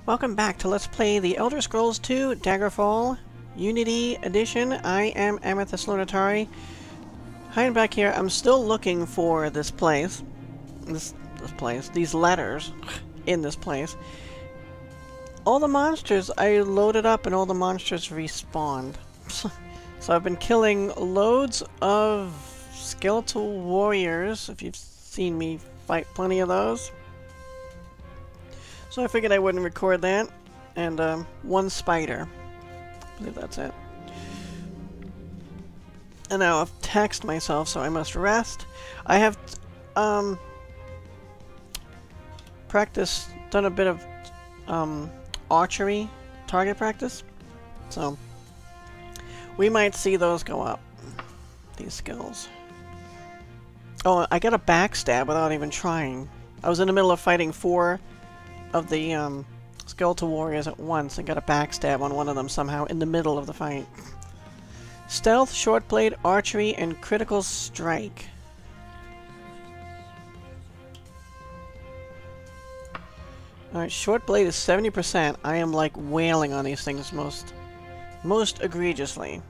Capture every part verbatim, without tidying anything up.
Welcome back to Let's Play the Elder Scrolls two Daggerfall Unity Edition. I am Amethyst Lunatari. Hiding back here, I'm still looking for this place. This, this place. These letters in this place. All the monsters I loaded up and all the monsters respawned. So I've been killing loads of skeletal warriors, if you've seen me fight plenty of those. So I figured I wouldn't record that. And um, one spider. I believe that's it. And now I've taxed myself, so I must rest. I have um, practiced, done a bit of um, archery target practice. So we might see those go up. These skills. Oh, I got a backstab without even trying. I was in the middle of fighting four of the um, skeletal warriors at once and got a backstab on one of them somehow in the middle of the fight. Stealth, short blade, archery, and critical strike. Alright, short blade is seventy percent. I am like wailing on these things most most egregiously.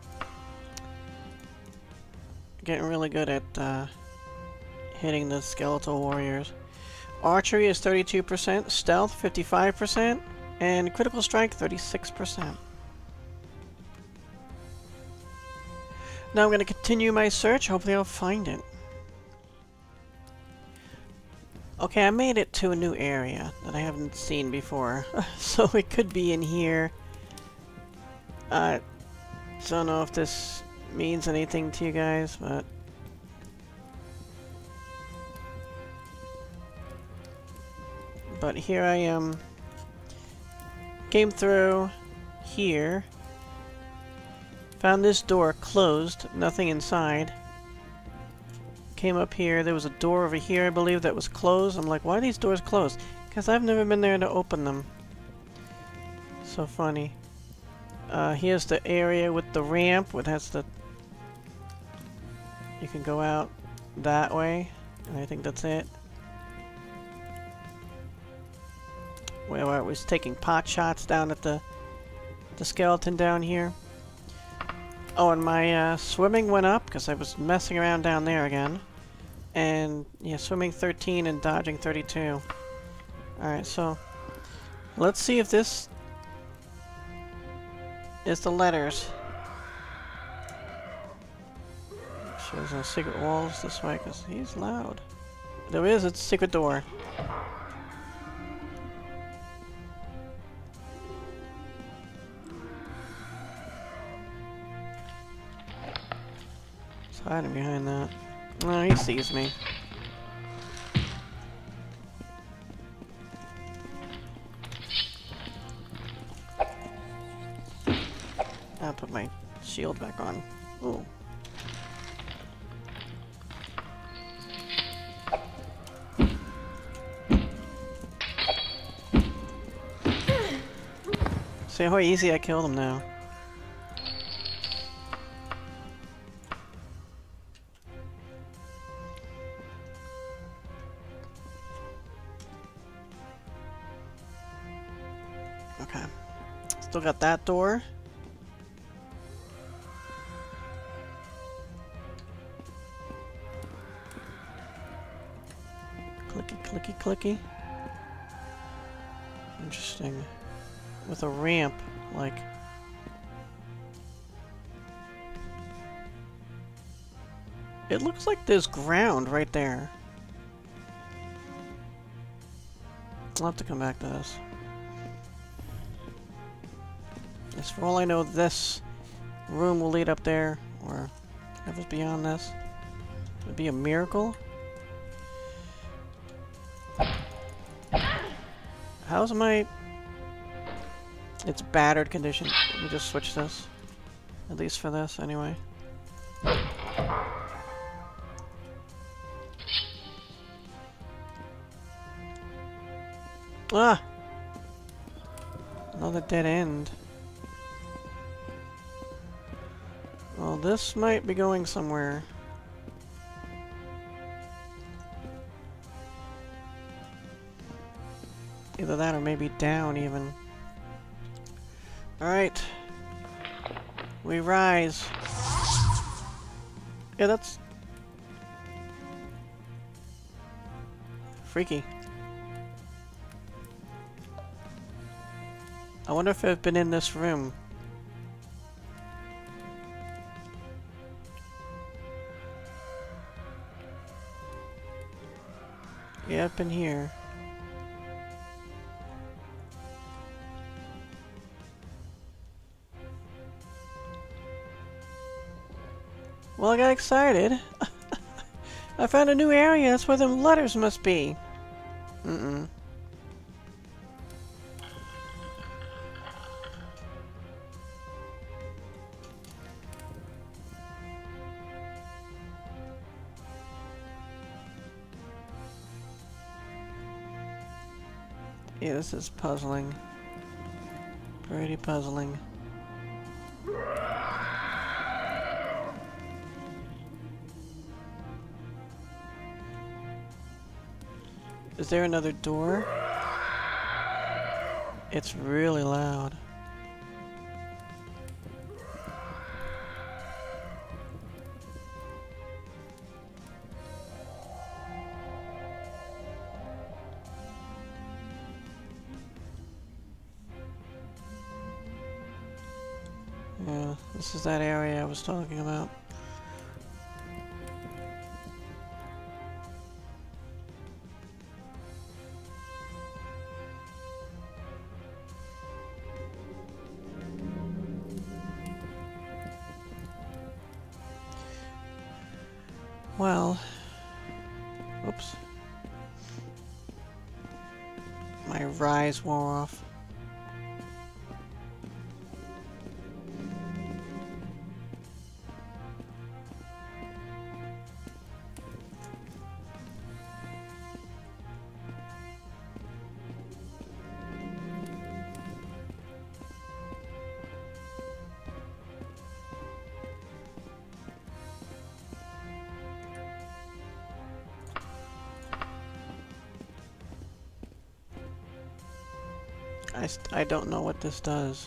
Getting really good at uh, hitting the skeletal warriors. Archery is thirty-two percent, stealth fifty-five percent, and critical strike thirty-six percent. Now I'm going to continue my search. Hopefully I'll find it. Okay, I made it to a new area that I haven't seen before. So it could be in here. I uh, don't know if this means anything to you guys, but But here I am. Came through here. Found this door closed. Nothing inside. Came up here. There was a door over here, I believe, that was closed. I'm like, why are these doors closed? Because I've never been there to open them. So funny. Uh, here's the area with the ramp. It has the... You can go out that way. And I think that's it. Where I was taking pot shots down at the the skeleton down here. Oh, and my uh, swimming went up because I was messing around down there again. And yeah, swimming thirteen and dodging thirty-two. Alright, so let's see if this is the letters. Sure there's no secret walls this way because he's loud. There is a secret door. Hiding behind that. No, he sees me. I'll put my shield back on. Ooh. See how easy I killed him now. Okay. Still got that door. Clicky, clicky, clicky. Interesting. With a ramp, like... It looks like there's ground right there. I'll have to come back to this. Yes, for all I know, this room will lead up there, or whatever's beyond this. It would be a miracle. How's my... It's battered condition. Let me just switch this. At least for this, anyway. Ah! Another dead end. Well, this might be going somewhere. Either that or maybe down even. Alright. We rise. Yeah, that's... freaky. I wonder if I've been in this room. Yeah, I've been here. Well, I got excited. I found a new area. That's where them letters must be. Mm-mm. Yeah, this is puzzling. Pretty puzzling. Is there another door? It's really loud. Yeah, this is that area I was talking about. Well, oops. My rise wore off. I, st I don't know what this does.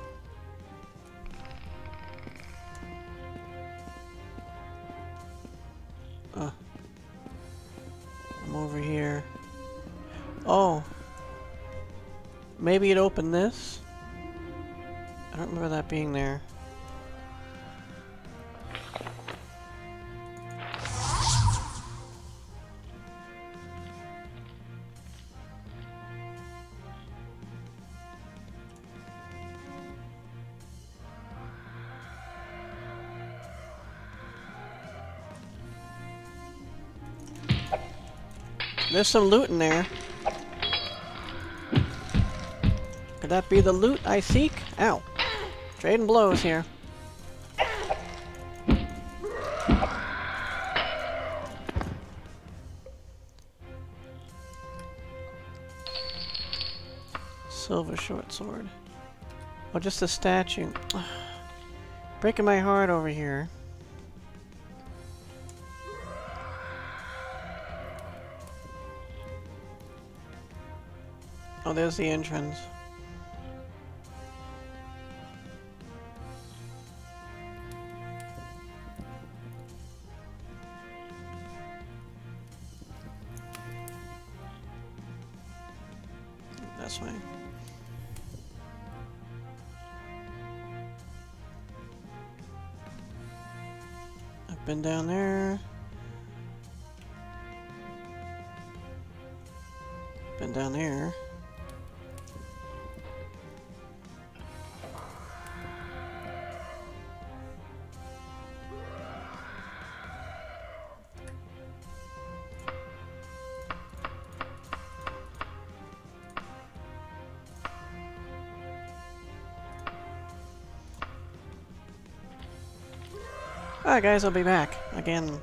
Uh, I'm over here. Oh! Maybe it opened this? I don't remember that being there. There's some loot in there. Could that be the loot I seek? Ow. Trading blows here. Silver short sword. Oh, just a statue. Breaking my heart over here. Oh, there's the entrance. That's fine. I've been down there. Been down there. Alright guys, I'll be back again.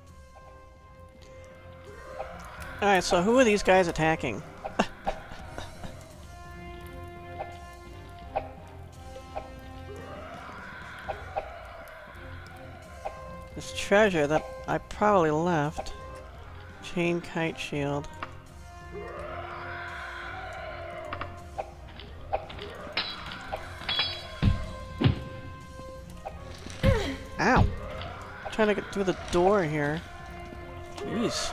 Alright, so who are these guys attacking? This treasure that I probably left. Chain kite shield. Ow! I'm trying to get through the door here. Jeez.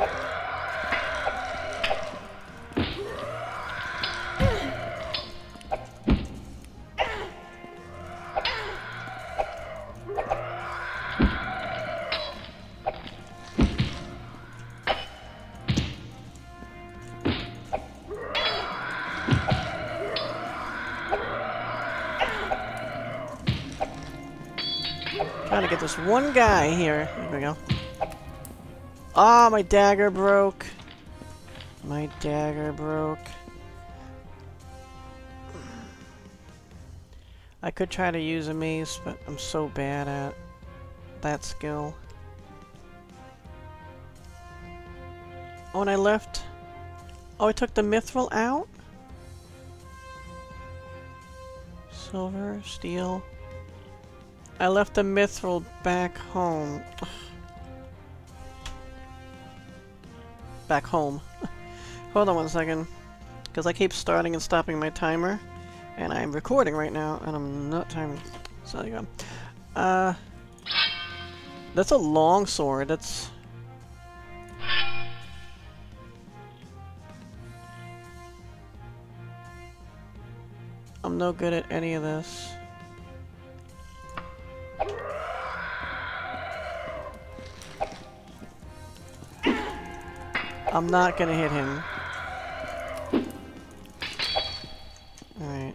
Trying to get this one guy here. Here we go. Ah, oh, my dagger broke. My dagger broke. I could try to use a mace, but I'm so bad at that skill. Oh, and I left... Oh, I took the mithril out? Silver, steel... I left the mithril back home. Back home. Hold on one second. Because I keep starting and stopping my timer. And I'm recording right now, and I'm not timing. So there you go. Uh, that's a long sword. That's... I'm no good at any of this. I'm not gonna hit him. Alright.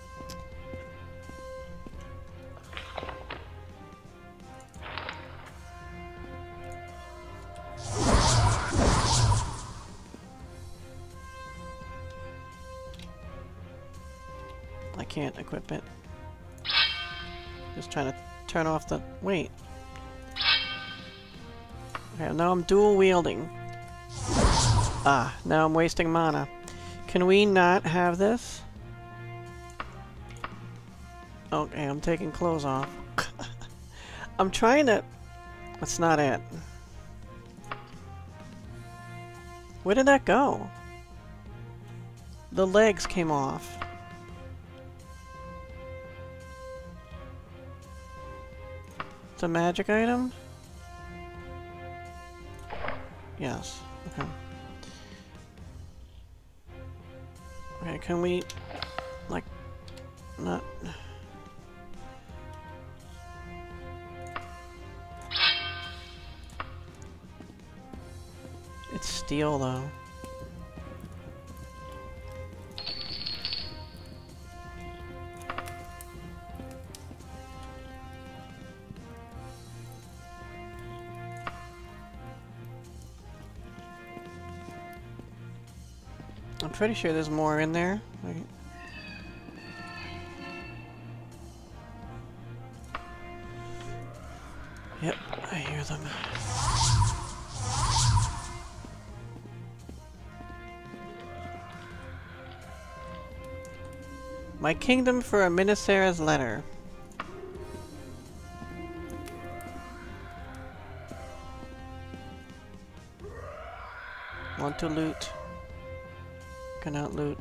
I can't equip it. Just trying to turn off the... Wait. Okay, now I'm dual wielding. Ah, now I'm wasting mana. Can we not have this? Okay, I'm taking clothes off. I'm trying to... That's not it. Where did that go? The legs came off. It's a magic item? Yes. Okay. Okay, can we, like, not... It's steel, though. I'm pretty sure there's more in there. Right. Yep, I hear them. My kingdom for a Mynisera's letter. Want to loot. Cannot loot.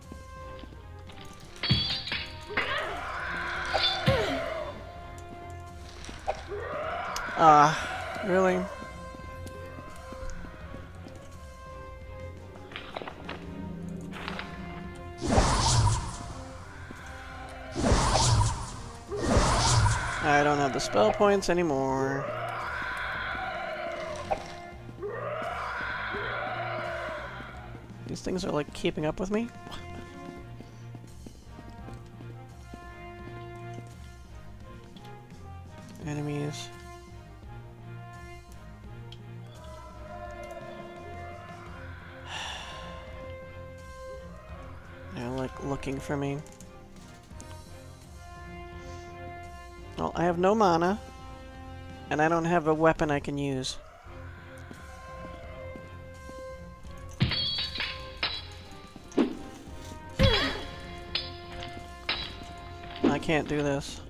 Ah, really? I don't have the spell points anymore. These things are like keeping up with me. Enemies. They're like looking for me. Well, I have no mana, and I don't have a weapon I can use. I can't do this.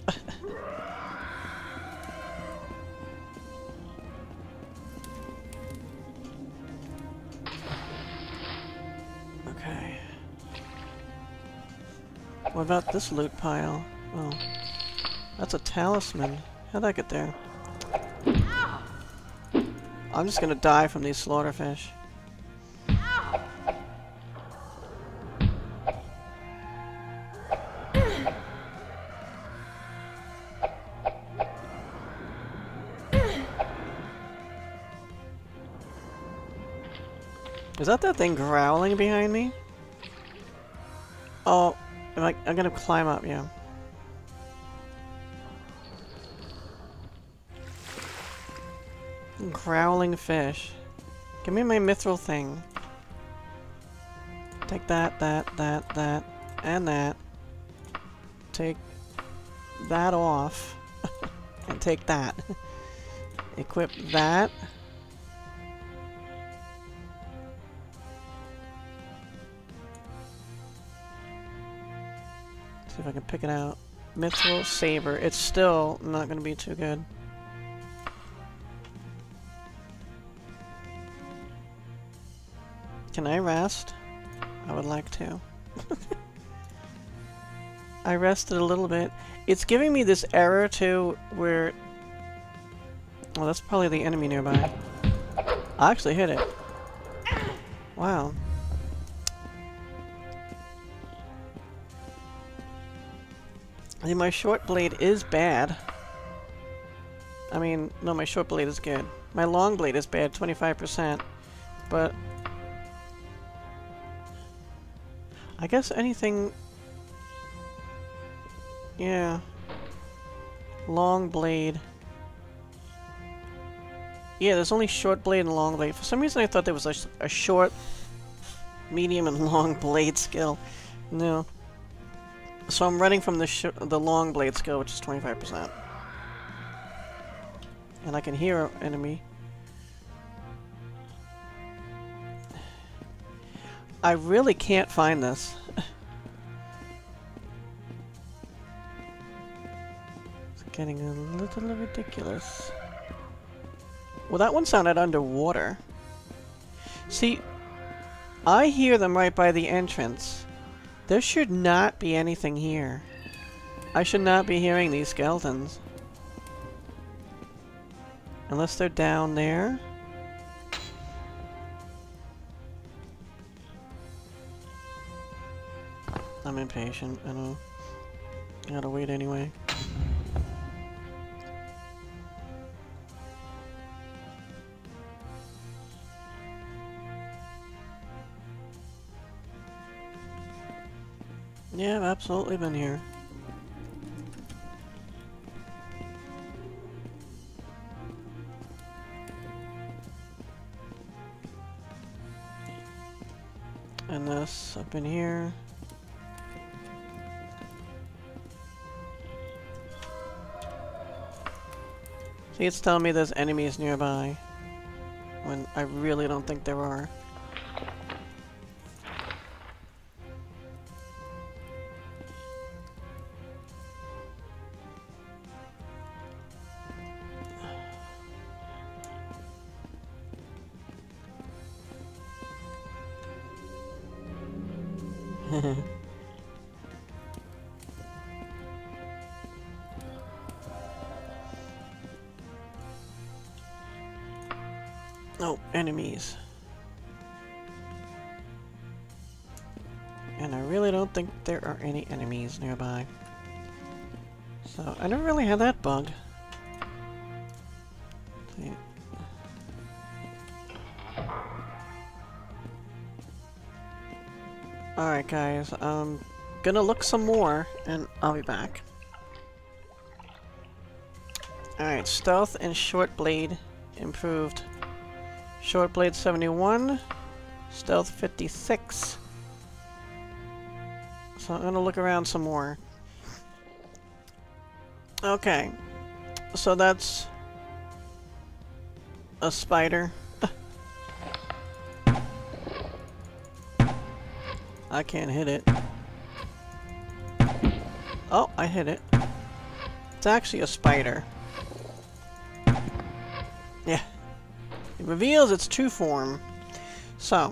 Okay. What about this loot pile? Oh. That's a talisman. How'd that get there? I'm just gonna die from these slaughterfish. Is that that thing growling behind me? Oh, am I, I'm gonna climb up, yeah. Growling fish. Give me my mithril thing. Take that, that, that, that, and that. Take that off. And take that. Equip that. See if I can pick it out. Mithril saber. It's still not going to be too good. Can I rest? I would like to. I rested a little bit. It's giving me this error too, where... Well, that's probably the enemy nearby. I actually hit it. Wow. I think my short blade is bad. I mean, no, my short blade is good. My long blade is bad, twenty-five percent. But... I guess anything... Yeah. Long blade. Yeah, there's only short blade and long blade. For some reason I thought there was a, a short, medium, and long blade skill. No. So I'm running from the sh the long blade skill, which is twenty-five percent. And I can hear an enemy. I really can't find this. It's getting a little ridiculous. Well, that one sounded underwater. See, I hear them right by the entrance. There should not be anything here. I should not be hearing these skeletons. Unless they're down there. I'm impatient, I know. I gotta wait anyway. Yeah, I've absolutely been here. And this, I've been here. See, it's telling me there's enemies nearby, when I really don't think there are. Oh, enemies. And I really don't think there are any enemies nearby. So, I never really had that bug. See. Alright guys, I'm gonna look some more, and I'll be back. Alright, stealth and short blade improved. Short blade seventy-one, stealth fifty-six. So I'm gonna look around some more. Okay, so that's a spider. I can't hit it. Oh, I hit it. It's actually a spider. Yeah. It reveals its true form. So,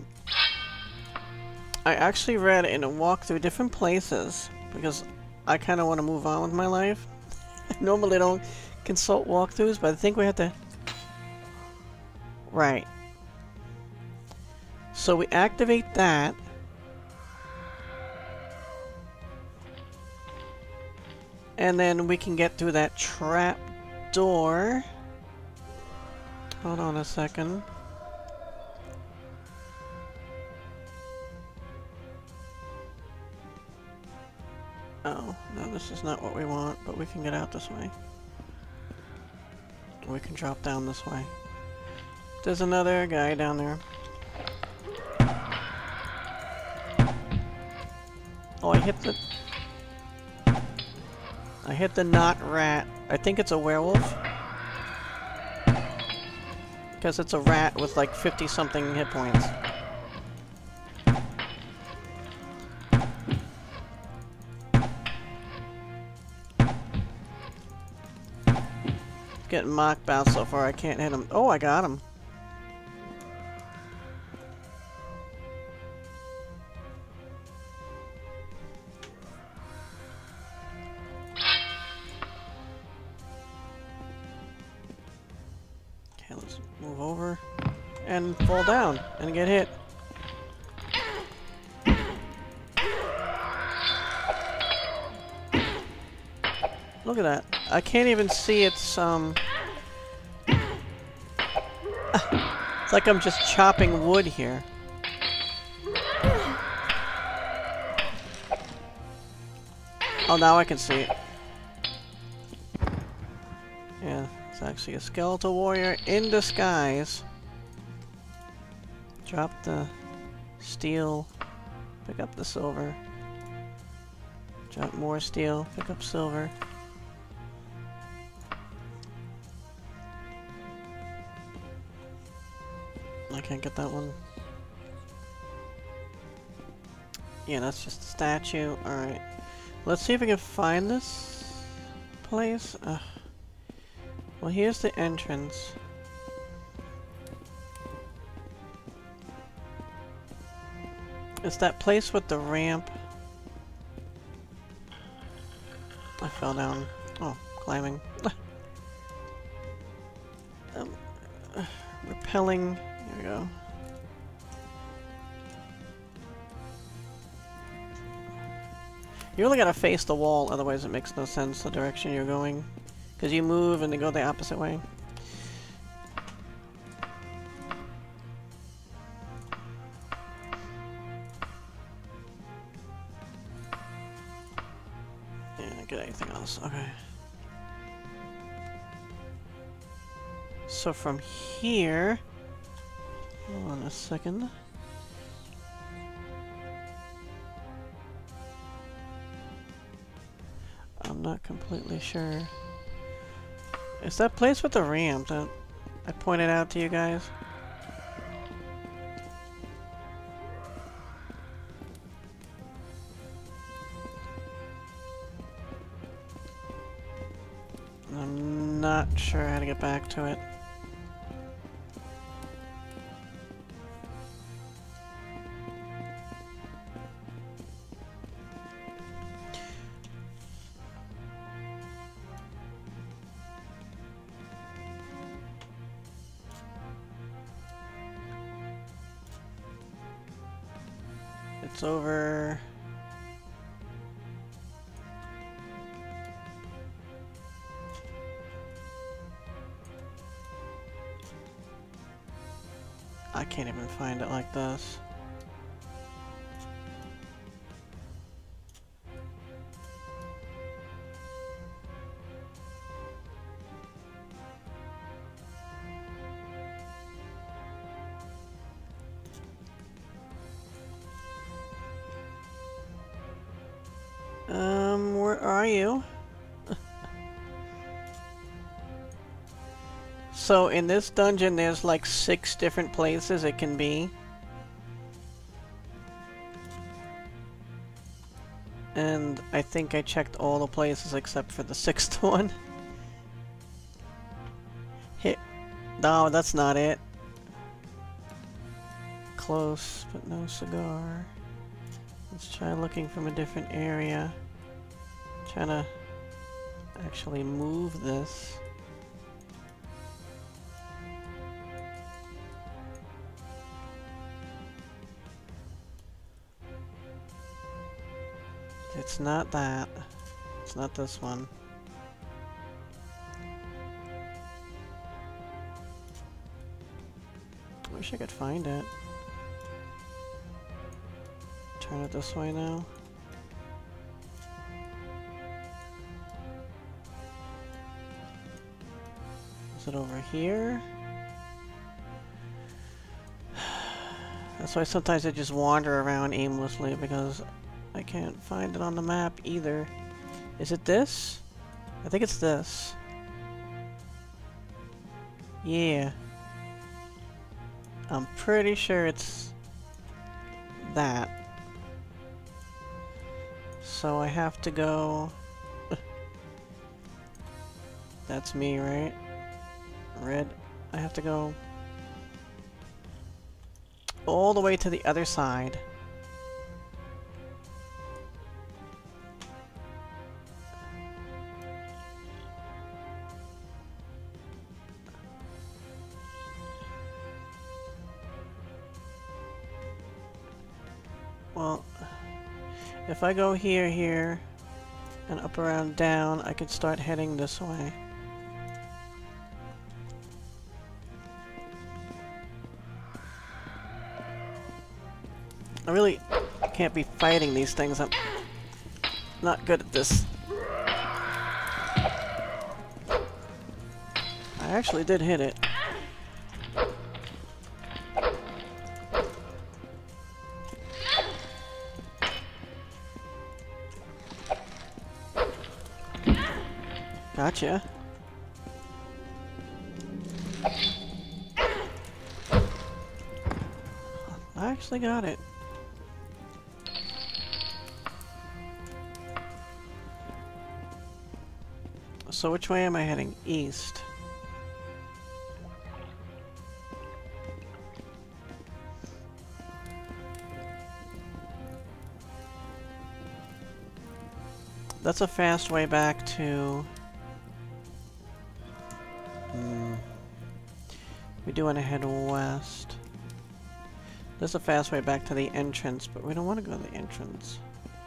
I actually read and walked through different places because I kind of want to move on with my life. I normally don't consult walkthroughs, but I think we have to... Right. So we activate that. And then we can get through that trap door. Hold on a second. Oh, no, this is not what we want, but we can get out this way. We can drop down this way. There's another guy down there. Oh, I hit the... I hit the not rat. I think it's a werewolf. Because it's a rat with like fifty something hit points. Getting mocked out so far, I can't hit him. Oh, I got him. Okay, let's move over and fall down and get hit. Look at that. I can't even see its, um... It's like I'm just chopping wood here. Oh, now I can see it. Yeah, it's actually a skeletal warrior in disguise. Drop the steel, pick up the silver. Drop more steel, pick up silver. I can't get that one. Yeah, that's just a statue. Alright. Let's see if we can find this place. Uh, well, here's the entrance. It's that place with the ramp. I fell down. Oh, climbing. um, uh, repelling. There we go. You really gotta face the wall, otherwise it makes no sense the direction you're going. Because you move and they go the opposite way. Yeah, not get anything else. Okay. So from here... Hold on a second. I'm not completely sure. It's that place with the ramp that I pointed out to you guys. I'm not sure how to get back to it. It's over... I can't even find it like this. Um, where are you? So in this dungeon there's like six different places it can be. And I think I checked all the places except for the sixth one. Hit. No, that's not it. Close, but no cigar. Let's try looking from a different area. Trying to actually move this. It's not that. It's not this one. I wish I could find it. Turn it this way now. Is it over here? That's why sometimes I just wander around aimlessly, because I can't find it on the map either. Is it this? I think it's this. Yeah. I'm pretty sure it's that. So I have to go... That's me, right? Red. I have to go all the way to the other side. Well, if I go here, here, and up, around, down, I could start heading this way. I really can't be fighting these things. I'm not good at this. I actually did hit it. Gotcha. I actually got it. So which way am I heading? East. That's a fast way back to... Hmm. We do want to head west. There's a fast way back to the entrance, but we don't want to go to the entrance.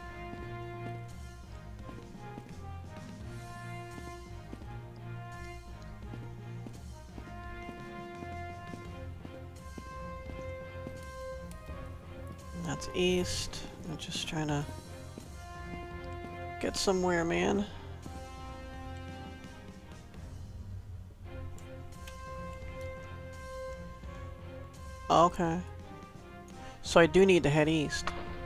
That's east. I'm just trying to get somewhere, man. Okay. So I do need to head east.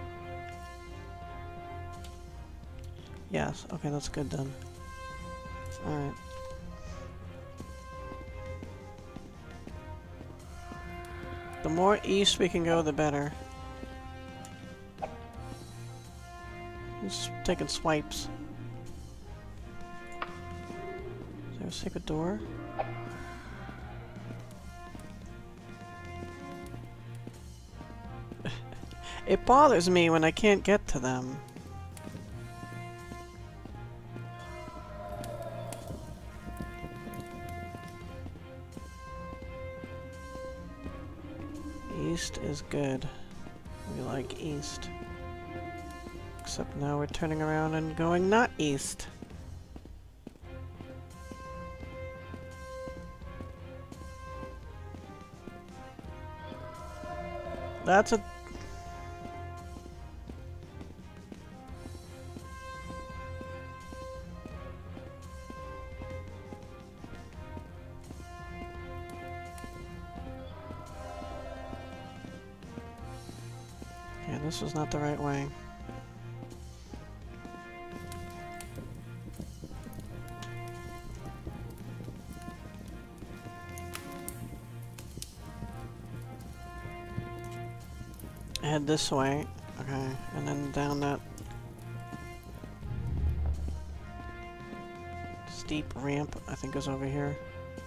Yes. Okay, that's good then. Alright. The more east we can go, the better. Just taking swipes. Is there a secret door? It bothers me when I can't get to them. East is good. We like east. Except now we're turning around and going not east. That's a... Yeah, this was not the right way. Head this way, okay, and then down that steep ramp, I think is over here.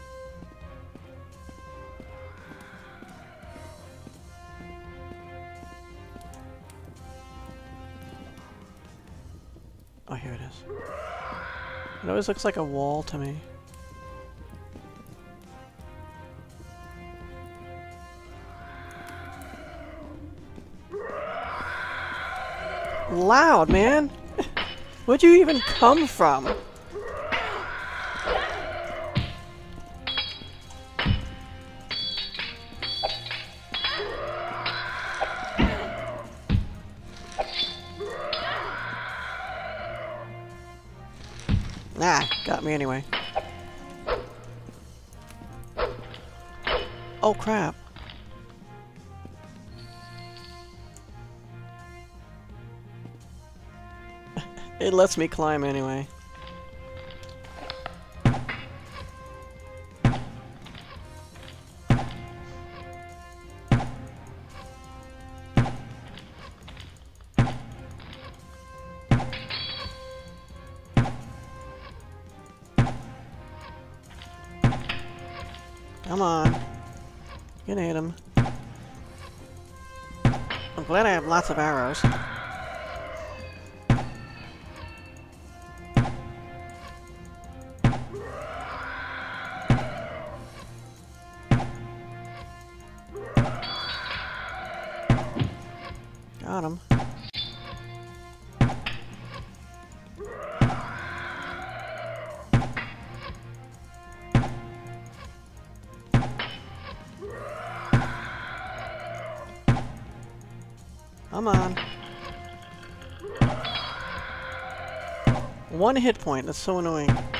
Oh, here it is. It always looks like a wall to me. Loud, man! Where'd you even come from? Nah, got me anyway. Oh crap. It lets me climb anyway. Come on. You can hit him. I'm glad I have lots of arrows. Got him. Come on. One hit point, that's so annoying.